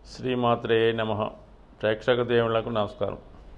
శ్రీమాత్రే నమః. ప్రేక్షక దేవుళ్లకు నమస్కారం.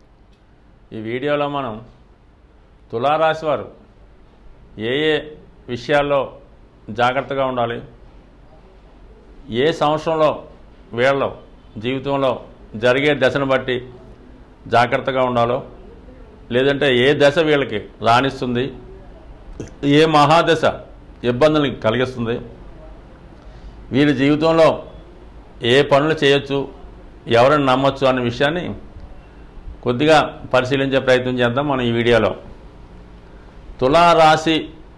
ఈ వీడియోలో మనం తులారాశి వారు ఏ విషయాల్లో జాగ్రత్తగా ఉండాలి, ఏ సంవత్సరంలో వీళ్ళ జీవితంలో జరిగే దశను బట్టి జాగ్రత్తగా ఉండాలో, లేదంటే ఏ దశ వీళ్ళకి రాణిస్తుంది, ఏ మహాదశ ఇబ్బందులు కలిగిస్తుంది, వీరి జీవితంలో ఏ పనులు చేయొచ్చు, ఎవరిని నమ్మొచ్చు అనే విషయాన్ని కొద్దిగా పరిశీలించే ప్రయత్నం చేద్దాం మనం ఈ వీడియోలో. తులారాశి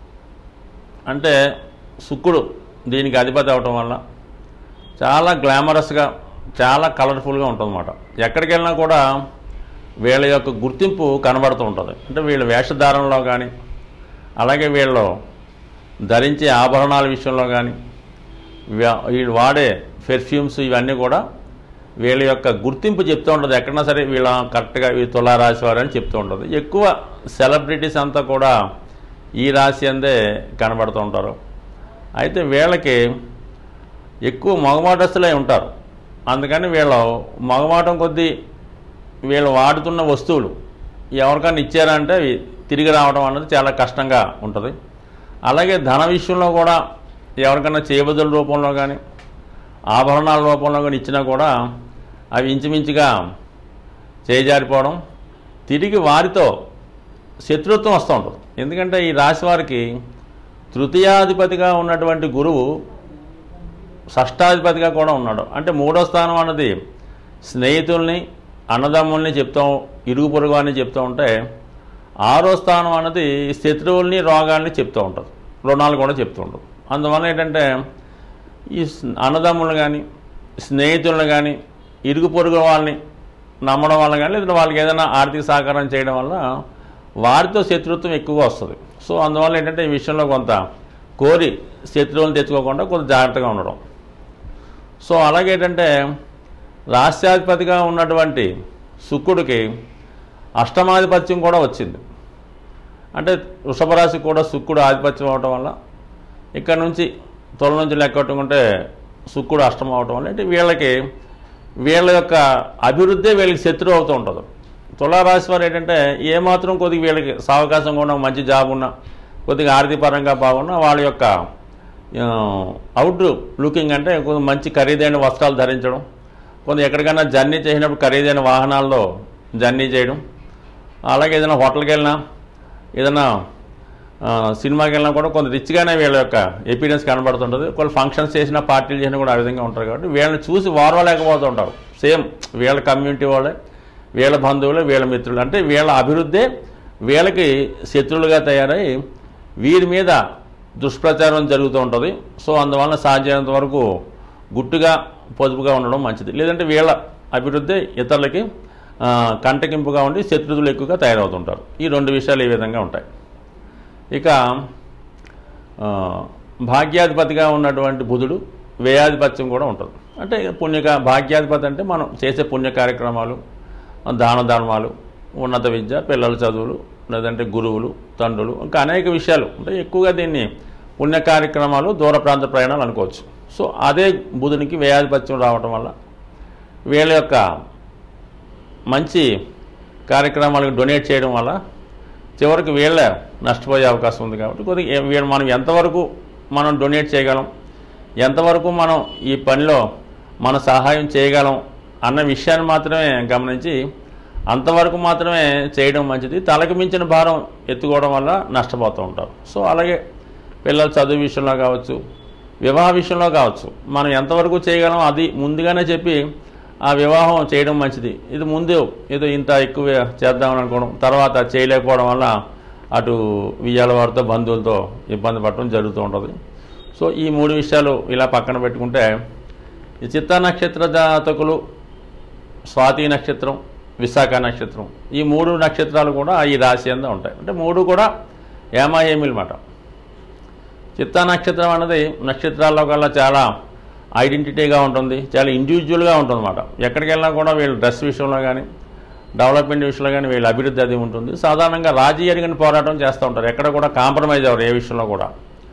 అంటే శుక్రుడు దీనికి అధిపతి అవటం వల్ల చాలా గ్లామరస్గా, చాలా కలర్ఫుల్గా ఉంటుందన్నమాట. ఎక్కడికి వెళ్ళినా కూడా వీళ్ళ యొక్క గుర్తింపు కనబడుతూ ఉంటుంది. అంటే వీళ్ళ వేషధారణలో కానీ, అలాగే వీళ్ళు ధరించే ఆభరణాల విషయంలో కానీ, వీళ్ళు వాడే పెర్ఫ్యూమ్స్ ఇవన్నీ కూడా వీళ్ళ యొక్క గుర్తింపు చెప్తూ ఉంటుంది. ఎక్కడైనా సరే వీళ్ళ కరెక్ట్గా ఈ తులారాశి వారు అని చెప్తూ ఉంటుంది. ఎక్కువ సెలబ్రిటీస్ అంతా కూడా ఈ రాశి అందే కనబడుతూ ఉంటారు. అయితే వీళ్ళకి ఎక్కువ మగమాటస్తులై ఉంటారు. అందుకని వీళ్ళు మగమాటం కొద్దీ వీళ్ళు వాడుతున్న వస్తువులు ఎవరికైనా ఇచ్చారంటే తిరిగి రావడం అన్నది చాలా కష్టంగా ఉంటుంది. అలాగే ధన విషయంలో కూడా ఎవరికైనా చేయబదుల రూపంలో కానీ, ఆభరణాల రూపంలో కానీ ఇచ్చినా కూడా అవి ఇంచుమించుగా చేజారిపోవడం, తిరిగి వారితో శత్రుత్వం వస్తూ ఉంటుంది. ఎందుకంటే ఈ రాశి వారికి తృతీయాధిపతిగా ఉన్నటువంటి గురువు షష్టాధిపతిగా కూడా ఉన్నాడు. అంటే మూడో స్థానం అన్నది స్నేహితుల్ని, అన్నదమ్ముల్ని చెప్తాం, ఇరుగు పొరుగు అని చెప్తూ ఉంటే, ఆరో స్థానం అన్నది శత్రువుల్ని, రోగాల్ని చెప్తూ ఉంటుంది, రుణాలు కూడా చెప్తూ ఉంటుంది. అందువల్ల ఏంటంటే ఈ అన్నదమ్ములను కానీ, స్నేహితులను కానీ, ఇరుగు పొరుగు వాళ్ళని నమ్మడం వల్ల కానీ, లేదా వాళ్ళకి ఏదైనా ఆర్థిక సహకారం చేయడం వల్ల వారితో శత్రుత్వం ఎక్కువగా వస్తుంది. సో అందువల్ల ఏంటంటే ఈ విషయంలో కొంత కోరి శత్రువులను తెచ్చుకోకుండా కొంత జాగ్రత్తగా ఉండడం. సో అలాగే ఏంటంటే రాష్ట్రాధిపతిగా ఉన్నటువంటి శుక్రుడికి అష్టమాధిపత్యం కూడా వచ్చింది. అంటే వృషభ రాశి కూడా శుక్రుడు ఆధిపత్యం అవటం వల్ల ఇక్కడ నుంచి తుల నుంచి లెక్కట్టుకుంటే శుక్రుడు అష్టమం అవటం వల్ల అంటే వీళ్ళ యొక్క అభివృద్ధి వీళ్ళకి శత్రువు అవుతూ ఉంటుంది. తులారాశి వారు ఏంటంటే ఏమాత్రం కొద్దిగా వీళ్ళకి సావకాశంగా ఉన్న, మంచి జాబ్ ఉన్నా, కొద్దిగా ఆర్థిక పరంగా బాగున్నా, వాళ్ళ యొక్క అవుట్ లుకింగ్ అంటే కొంచెం మంచి ఖరీదైన వస్త్రాలు ధరించడం, కొంత ఎక్కడికైనా జర్నీ చేసినప్పుడు ఖరీదైన వాహనాల్లో జర్నీ చేయడం, అలాగే ఏదైనా హోటల్కి వెళ్ళినా, ఏదైనా సినిమాకి వెళ్ళినా కూడా కొంత రిచ్గానే వీళ్ళ యొక్క ఎపీరియన్స్ కనబడుతుంటుంది. కొన్ని ఫంక్షన్స్ చేసినా, పార్టీలు చేసినా కూడా ఆ విధంగా ఉంటారు. కాబట్టి వీళ్ళని చూసి వారవలేకపోతూ ఉంటారు. సేమ్ వీళ్ళ కమ్యూనిటీ వాళ్ళే, వీళ్ళ బంధువులే, వీళ్ళ మిత్రులు. అంటే వీళ్ళ అభివృద్ధి వీళ్ళకి శత్రువులుగా తయారై వీరి మీద దుష్ప్రచారం జరుగుతూ ఉంటుంది. సో అందువలన సాధ్యమైనంత వరకు గుట్టుగా, పొదుపుగా ఉండడం మంచిది. లేదంటే వీళ్ళ అభివృద్ధి ఇతరులకి కంటకింపుగా ఉండి శత్రువులు ఎక్కువగా తయారవుతుంటారు. ఈ రెండు విషయాలు ఈ విధంగా ఉంటాయి. ఇక భాగ్యాధిపతిగా ఉన్నటువంటి బుధుడు వ్యయాధిపత్యం కూడా ఉంటుంది. అంటే భాగ్యాధిపతి అంటే మనం చేసే పుణ్య కార్యక్రమాలు, దాన ధర్మాలు, ఉన్నత విద్య, పిల్లల చదువులు, లేదంటే గురువులు, తండ్రులు, ఇంకా అనేక విషయాలు అంటే ఎక్కువగా దీన్ని పుణ్య కార్యక్రమాలు, దూర ప్రాంత ప్రయాణాలు అనుకోవచ్చు. సో అదే బుధునికి వ్యయాధిపత్యం రావటం వల్ల వీళ్ళ యొక్క మంచి కార్యక్రమాలకు డొనేట్ చేయడం వల్ల చివరికి వీళ్ళే నష్టపోయే అవకాశం ఉంది. కాబట్టి కొద్దిగా మనం ఎంతవరకు మనం డొనేట్ చేయగలం, ఎంతవరకు మనం ఈ పనిలో మన సహాయం చేయగలం అన్న విషయాన్ని మాత్రమే గమనించి అంతవరకు మాత్రమే చేయడం మంచిది. తలకు మించిన భారం ఎత్తుకోవడం వల్ల నష్టపోతూ ఉంటారు. సో అలాగే పిల్లల చదువు విషయంలో కావచ్చు, వివాహ విషయంలో కావచ్చు, మనం ఎంతవరకు చేయగలం అది ముందుగానే చెప్పి ఆ వివాహం చేయడం మంచిది. ఇది ముందు ఏదో ఇంత ఎక్కువ చేద్దామని అనుకోవడం, తర్వాత చేయలేకపోవడం వల్ల అటు వియ్యాల వారితో, బంధువులతో ఇబ్బంది పడటం జరుగుతూ ఉంటుంది. సో ఈ మూడు విషయాలు ఇలా పక్కన పెట్టుకుంటే, ఈ చిత్తా నక్షత్ర జాతకులు, స్వాతి నక్షత్రం, విశాఖ నక్షత్రం, ఈ మూడు నక్షత్రాలు కూడా ఈ రాశి అంతా ఉంటాయి. అంటే మూడు కూడా ఏమాయేమిల్ మాట. చిత్తా నక్షత్రం అన్నది నక్షత్రాల్లో కల్లా చాలా ఐడెంటిటీగా ఉంటుంది, చాలా ఇండివిజువల్గా ఉంటుంది అన్నమాట. ఎక్కడికి వెళ్ళినా కూడా వీళ్ళు డ్రెస్ విషయంలో కానీ, డెవలప్మెంట్ విషయంలో కానీ వీళ్ళ అభివృద్ధి అది ఉంటుంది. సాధారణంగా రాజీ ఎరిగిన పోరాటం చేస్తూ ఉంటారు. ఎక్కడ కూడా కాంప్రమైజ్ అవ్వరు ఏ విషయంలో కూడా.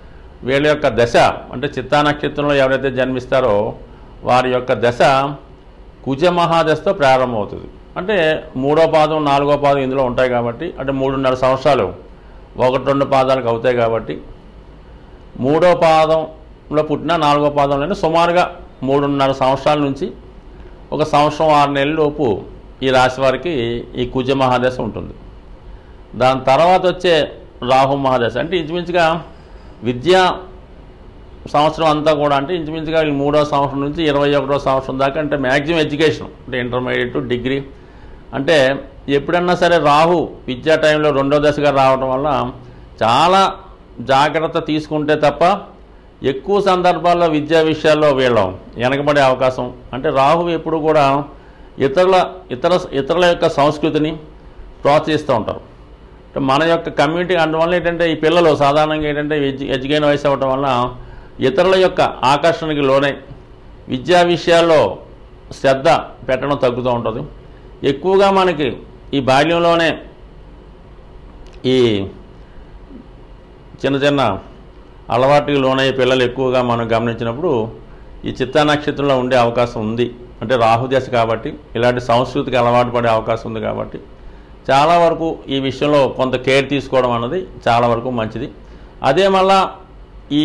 వీళ్ళ యొక్క దశ అంటే చిత్తా నక్షత్రంలో ఎవరైతే జన్మిస్తారో వారి యొక్క దశ కుజ మహాదశతో ప్రారంభమవుతుంది. అంటే 3వ పాదం 4వ పాదం ఇందులో ఉంటాయి కాబట్టి, అంటే 3.5 సంవత్సరాలు 1-2 పాదాలకు అవుతాయి కాబట్టి 3వ పాదంలో పుట్టిన 4వ పాదంలోనే సుమారుగా 3.5 సంవత్సరాల నుంచి 1 సంవత్సరం 6 నెలల లోపు ఈ రాశి వారికి ఈ కుజ మహాదశ ఉంటుంది. దాని తర్వాత వచ్చే రాహు మహాదశ అంటే ఇంచుమించుగా విద్యా సంవత్సరం అంతా కూడా, అంటే ఇంచుమించుగా 3వ సంవత్సరం నుంచి 21వ సంవత్సరం దాకా, అంటే మ్యాక్సిమం ఎడ్యుకేషన్ అంటే ఇంటర్మీడియట్ డిగ్రీ. అంటే ఎప్పుడన్నా సరే రాహు విద్యా టైంలో 2వ దశగా రావడం వల్ల చాలా జాగ్రత్త తీసుకుంటే తప్ప ఎక్కువ సందర్భాల్లో విద్యా విషయాల్లో వీళ్ళం వెనకబడే అవకాశం. అంటే రాహు ఎప్పుడు కూడా ఇతరుల యొక్క సంస్కృతిని ప్రోత్సహిస్తూ ఉంటారు. అంటే మన యొక్క కమ్యూనిటీ అందువల్ల ఏంటంటే ఈ పిల్లలు సాధారణంగా ఏంటంటే ఎడ్యుకేషన్ వయసు అవ్వటం వల్ల ఇతరుల యొక్క ఆకర్షణకి లోనై విద్యా విషయాల్లో శ్రద్ధ పెట్టడం తగ్గుతూ ఉంటుంది. ఎక్కువగా మనకి ఈ బాల్యంలోనే ఈ చిన్న చిన్న అలవాటుకి లోనయ్యే పిల్లలు ఎక్కువగా మనం గమనించినప్పుడు ఈ చిత్తా నక్షత్రంలో ఉండే అవకాశం ఉంది. అంటే రాహుదశ కాబట్టి ఇలాంటి సంస్కృతికి అలవాటు పడే అవకాశం ఉంది కాబట్టి చాలా వరకు ఈ విషయంలో కొంత కేర్ తీసుకోవడం అన్నది చాలా వరకు మంచిది. అదే మళ్ళా ఈ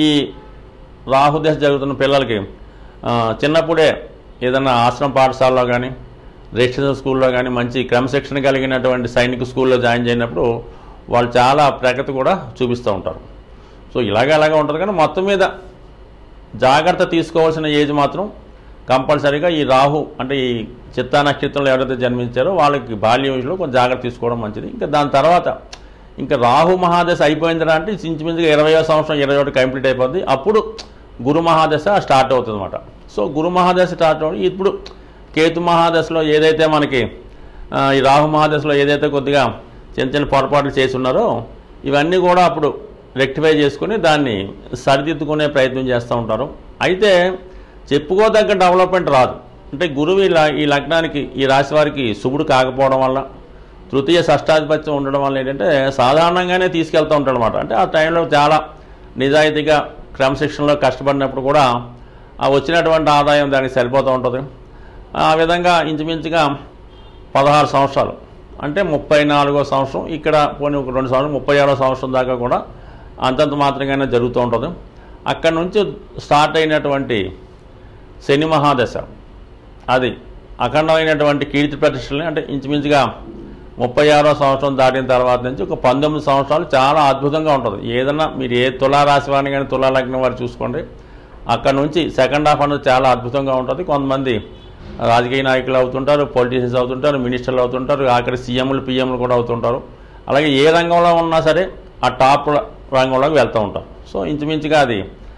రాహుదశ జరుగుతున్న పిల్లలకి చిన్నప్పుడే ఏదైనా ఆశ్రమ పాఠశాలలో కానీ రెసిడెన్షియల్ స్కూల్లో కానీ మంచి క్రమశిక్షణ కలిగినటువంటి సైనిక స్కూల్లో జాయిన్ చేయనప్పుడు వాళ్ళు చాలా ప్రగతి కూడా చూపిస్తూ ఉంటారు. సో అలాగే ఉంటుంది. కానీ మొత్తం మీద జాగ్రత్త తీసుకోవాల్సిన ఏజ్ మాత్రం కంపల్సరీగా ఈ రాహు అంటే ఈ చిత్తా నక్షత్రంలో ఎవరైతే జన్మించారో వాళ్ళకి బాల్య వయసులో కొంచెం జాగ్రత్త తీసుకోవడం మంచిది. ఇంకా దాని తర్వాత ఇంకా రాహు మహాదశ అయిపోయిందా అంటే ఇంచుమించుగా 20వ సంవత్సరం 21 కంప్లీట్ అయిపోద్ది. అప్పుడు గురు మహాదశ స్టార్ట్ అవుతుంది అన్నమాట. సో గురు మహాదశ స్టార్ట్ అవుతుంది. ఇప్పుడు కేతు మహాదశలో ఏదైతే మనకి ఈ రాహు మహాదశలో ఏదైతే కొద్దిగా చిన్న చిన్న పొరపాట్లు చేసి ఉన్నారో ఇవన్నీ కూడా అప్పుడు రెక్టిఫై చేసుకుని దాన్ని సరిదిద్దుకునే ప్రయత్నం చేస్తూ ఉంటారు. అయితే చెప్పుకోదగ్గ డెవలప్మెంట్ రాదు. అంటే గురువు ఈ లగ్నానికి ఈ రాశి వారికి శుభుడు కాకపోవడం వల్ల తృతీయ షష్టాధిపత్యం ఉండడం వల్ల ఏంటంటే సాధారణంగానే తీసుకెళ్తూ ఉంటాడు అనమాట. అంటే ఆ టైంలో చాలా నిజాయితీగా క్రమశిక్షణలో కష్టపడినప్పుడు కూడా ఆ వచ్చినటువంటి ఆదాయం దానికి సరిపోతూ ఉంటుంది. ఆ విధంగా ఇంచుమించుగా 16 సంవత్సరాలు అంటే 34వ సంవత్సరం ఇక్కడ పోనీ ఒక 2 సంవత్సరం 36వ సంవత్సరం దాకా కూడా అంతంత మాత్రంగానే జరుగుతూ ఉంటుంది. అక్కడి నుంచి స్టార్ట్ అయినటువంటి శని మహాదశ అది అఖండమైనటువంటి కీర్తి ప్రతిష్టలని అంటే ఇంచుమించుగా 36వ సంవత్సరం దాటిన తర్వాత నుంచి ఒక 19 సంవత్సరాలు చాలా అద్భుతంగా ఉంటుంది. ఏదన్నా మీరు ఏ తులారాశి వారిని కానీ తులా లగ్నం వారు చూసుకోండి, అక్కడ నుంచి సెకండ్ హాఫ్ అనేది చాలా అద్భుతంగా ఉంటుంది. కొంతమంది రాజకీయ నాయకులు అవుతుంటారు, పొలిటీషియన్స్ అవుతుంటారు, మినిస్టర్లు అవుతుంటారు, ఆఖరి సీఎంలు పిఎంలు కూడా అవుతుంటారు. అలాగే ఏ రంగంలో ఉన్నా సరే ఆ టాప్ రంగంలోకి వెళ్తూ ఉంటారు. సో ఇంచుమించుగా అది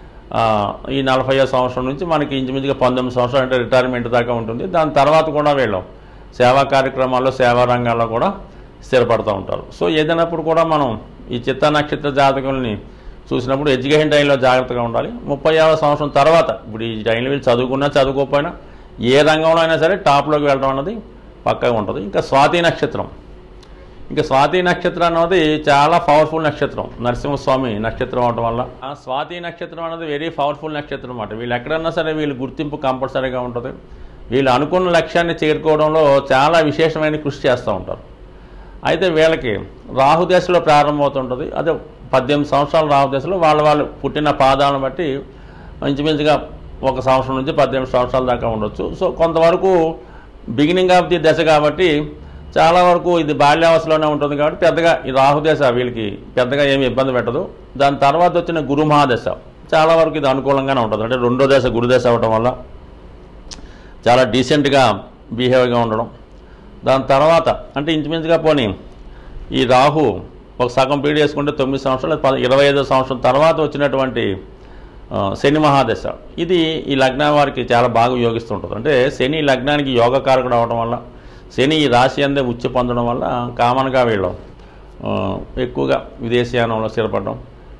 ఈ 40వ సంవత్సరం నుంచి మనకి ఇంచుమించుగా 19 సంవత్సరాలు అంటే రిటైర్మెంట్ దాకా ఉంటుంది. దాని తర్వాత కూడా వీళ్ళు సేవా కార్యక్రమాల్లో సేవా రంగాల్లో కూడా స్థిరపడుతూ ఉంటారు. సో ఏదైనప్పుడు కూడా మనం ఈ చిత్తా నక్షత్ర జాతకుల్ని చూసినప్పుడు ఎడ్యుకేషన్ టైంలో జాగ్రత్తగా ఉండాలి. 30వ సంవత్సరం తర్వాత ఇప్పుడు ఈ టైంలో వీళ్ళు చదువుకున్నా చదువుకోకపోయినా ఏ రంగంలో అయినా సరే టాప్లోకి వెళ్ళడం అన్నది పక్కగా ఉంటుంది. ఇంకా స్వాతి నక్షత్రం అన్నది చాలా పవర్ఫుల్ నక్షత్రం, నరసింహస్వామి నక్షత్రం అవడం వల్ల ఆ స్వాతి నక్షత్రం అన్నది వెరీ పవర్ఫుల్ నక్షత్రం అన్నమాట. వీళ్ళు ఎక్కడన్నా సరే వీళ్ళు గుర్తింపు కంపల్సరీగా ఉంటుంది. వీళ్ళు అనుకున్న లక్ష్యాన్ని చేరుకోవడంలో చాలా విశేషమైన కృషి చేస్తూ ఉంటారు. అయితే వీళ్ళకి రాహుదశలో ప్రారంభమవుతుంటుంది. అదే 18 సంవత్సరాల రాహుదశలో వాళ్ళు పుట్టిన పాదాలను బట్టి ఇంచుమించుగా 1 సంవత్సరం నుంచి 18 సంవత్సరాల దాకా ఉండొచ్చు. సో కొంతవరకు బిగినింగ్ ఆఫ్ ది దశ కాబట్టి చాలా వరకు ఇది బాల్యావస్థలోనే ఉంటుంది కాబట్టి పెద్దగా ఈ రాహుదశ వీళ్ళకి పెద్దగా ఏమి ఇబ్బంది పెట్టదు. దాని తర్వాత వచ్చిన గురు మహాదశ చాలా వరకు ఇది అనుకూలంగానే ఉంటుంది. అంటే 2వ దశ గురుదశ అవ్వడం వల్ల చాలా డీసెంట్గా బిహేవ్గా ఉండడం. దాని తర్వాత అంటే ఇంచుమించుగా పోనీ ఈ రాహు ఒక సగం పీరియడ్ వేసుకుంటే 9 సంవత్సరాలు 25వ సంవత్సరం తర్వాత వచ్చినటువంటి శని మహాదశ ఇది ఈ లగ్నం వారికి చాలా బాగా యోగిస్తుంటుంది. అంటే శని లగ్నానికి యోగకారకుడు అవడం వల్ల శని ఈ రాశి అందే ఉచ్చి పొందడం వల్ల కామన్గా వీళ్ళు ఎక్కువగా విదేశీయానంలో స్థిరపడడం,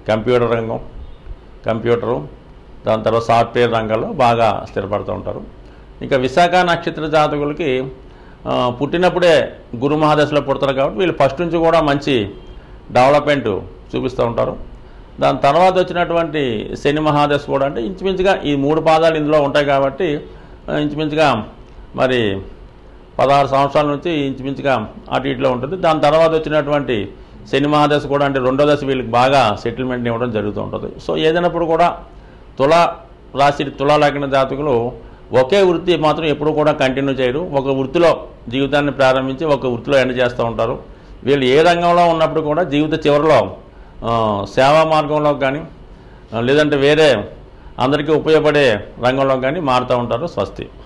కంప్యూటరు దాని తర్వాత సాఫ్ట్వేర్ రంగాల్లో బాగా స్థిరపడుతూ ఉంటారు. ఇంకా విశాఖ నక్షత్ర జాతకులకి పుట్టినప్పుడే గురు మహాదశలో పుడతారు కాబట్టి వీళ్ళు ఫస్ట్ నుంచి కూడా మంచి డెవలప్మెంట్ చూపిస్తూ ఉంటారు. దాని తర్వాత వచ్చినటువంటి శని మహాదశ కూడా అంటే ఇంచుమించుగా ఈ 3 పాదాలు ఇందులో ఉంటాయి కాబట్టి ఇంచుమించుగా మరి 16 సంవత్సరాల నుంచి ఇంచుమించుగా అటు ఇటులో ఉంటుంది. దాని తర్వాత వచ్చినటువంటి శని మహాదశ కూడా అంటే రెండో దశ వీళ్ళకి బాగా సెటిల్మెంట్ ఇవ్వడం జరుగుతూ ఉంటుంది. సో ఏదైనప్పుడు కూడా తులా రాశి తులా లగ్న జాతకులు ఒకే వృత్తి మాత్రం ఎప్పుడూ కూడా కంటిన్యూ చేయరు. ఒక వృత్తిలో జీవితాన్ని ప్రారంభించి ఒక వృత్తిలో ఎండ్ చేస్తూ ఉంటారు. వీళ్ళు ఏ రంగంలో ఉన్నప్పుడు కూడా జీవిత చివరిలో సేవా మార్గంలో కానీ లేదంటే వేరే అందరికీ ఉపయోగపడే రంగంలో కానీ మారుతూ ఉంటారు. స్వస్తి.